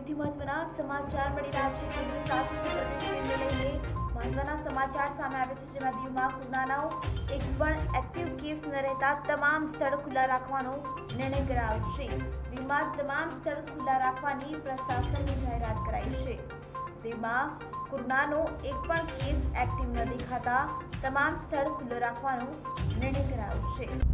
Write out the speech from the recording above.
સૌથી મહત્વના સમાચાર મળી રહ્યા છે। કેન્દ્ર શાસિત પ્રદેશ દિલ્હીને લઈને મહત્વના સમાચાર સામે આવે છે, જેમાં દીવમાં કોરોનાનો એક પણ એક્ટિવ કેસ ન રહેતા તમામ સ્થળ ખુલ્લા રાખવાનો નિર્ણય કરાયો છે। દીવમાં તમામ સ્થળ ખુલ્લા રાખવાની પ્રશાસનની જાહેરાત કરાઈ છે। દીવમાં કોરોનાનો એક પણ કેસ એક્ટિવ ન દેખાતા તમામ સ્થળ ખુલ્લો રાખવાનો નિર્ણય કરાયો છે।